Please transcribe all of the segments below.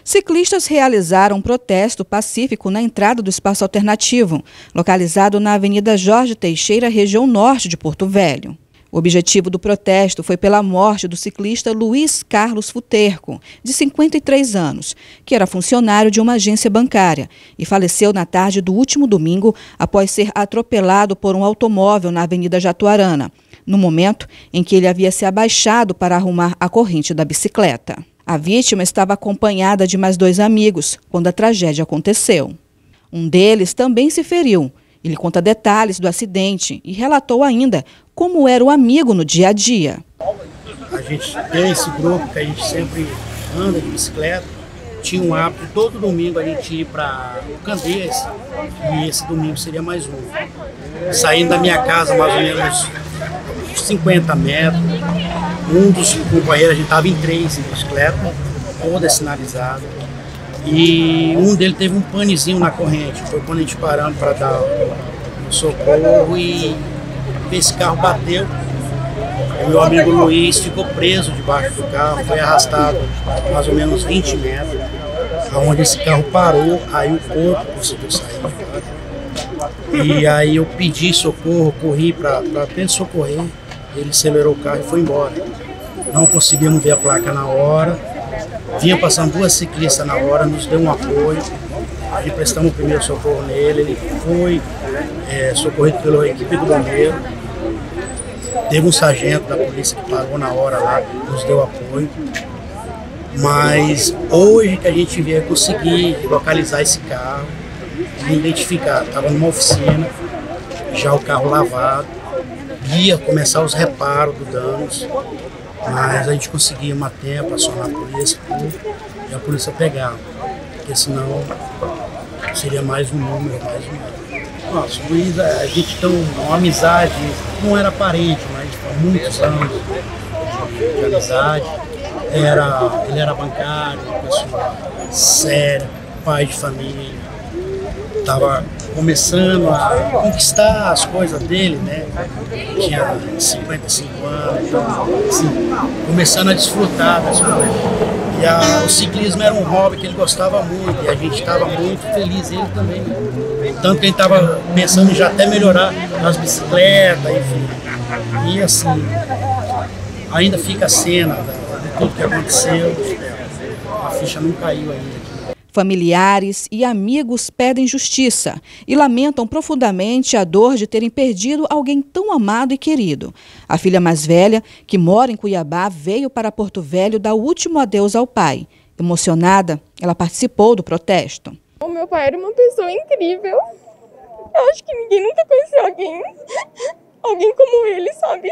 Ciclistas realizaram um protesto pacífico na entrada do espaço alternativo, localizado na Avenida Jorge Teixeira, região norte de Porto Velho. O objetivo do protesto foi pela morte do ciclista Luiz Carlos Futerco, de 53 anos, que era funcionário de uma agência bancária e faleceu na tarde do último domingo após ser atropelado por um automóvel na Avenida Jatuarana, no momento em que ele havia se abaixado para arrumar a corrente da bicicleta. A vítima estava acompanhada de mais 2 amigos quando a tragédia aconteceu. Um deles também se feriu. Ele conta detalhes do acidente e relatou ainda como era o amigo no dia a dia. A gente tem esse grupo que a gente sempre anda de bicicleta. Tinha um hábito, todo domingo a gente ir para o Candeias, e esse domingo seria mais um. Saindo da minha casa, mais ou menos 50 metros, um dos companheiros, a gente estava em 3 em bicicleta, toda sinalizada, e um deles teve um panezinho na corrente. Foi quando a gente paramos para dar o socorro e esse carro bateu. O meu amigo Luiz ficou preso debaixo do carro, foi arrastado mais ou menos 20 metros, aonde esse carro parou, aí o corpo conseguiu sair. E aí eu pedi socorro, corri para tentar socorrer, ele acelerou o carro e foi embora. Não conseguimos ver a placa na hora, vinha passando 2 ciclistas na hora, nos deu um apoio, aí prestamos o primeiro socorro nele, ele foi socorrido pela equipe do bombeiro. Teve um sargento da polícia que parou na hora lá, nos deu apoio. Mas hoje que a gente veio conseguir localizar esse carro, identificar, estava numa oficina, já o carro lavado, ia começar os reparos dos danos, mas a gente conseguia a tempo, acionar a polícia e a polícia pegava, porque senão seria mais um número, mais um número. Nossa, o Luiz, a gente tem uma amizade, não era parente, mas há muitos anos de amizade. Ele era bancário, uma pessoa séria, pai de família. Estava começando a conquistar as coisas dele, né? Tinha 55 anos, então, assim, começando a desfrutar das coisas. E o ciclismo era um hobby que ele gostava muito, e a gente estava muito feliz, ele também. Tanto que ele estava pensando em já até melhorar as bicicletas, enfim. E assim, ainda fica a cena de tudo que aconteceu, a ficha não caiu ainda. Familiares e amigos pedem justiça e lamentam profundamente a dor de terem perdido alguém tão amado e querido. A filha mais velha, que mora em Cuiabá, veio para Porto Velho dar o último adeus ao pai. Emocionada, ela participou do protesto. O meu pai era uma pessoa incrível. Eu acho que ninguém nunca conheceu alguém como ele, sabe?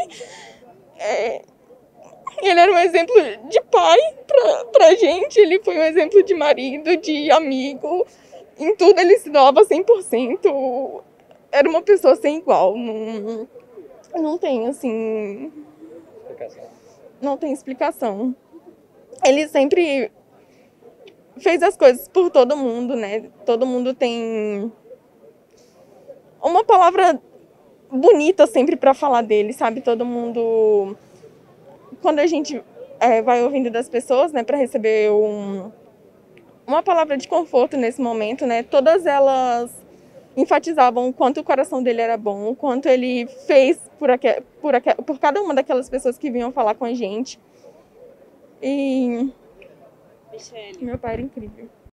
Ele era um exemplo de pai pra gente, ele foi um exemplo de marido, de amigo. Em tudo ele se doava 100%. Era uma pessoa sem igual. Não tem, assim... Não tem explicação. Ele sempre fez as coisas por todo mundo, né? Todo mundo tem uma palavra bonita sempre pra falar dele, sabe? Todo mundo... Quando a gente vai ouvindo das pessoas, né, para receber uma palavra de conforto nesse momento, né, todas elas enfatizavam o quanto o coração dele era bom, o quanto ele fez por cada uma daquelas pessoas que vinham falar com a gente. E meu pai era incrível.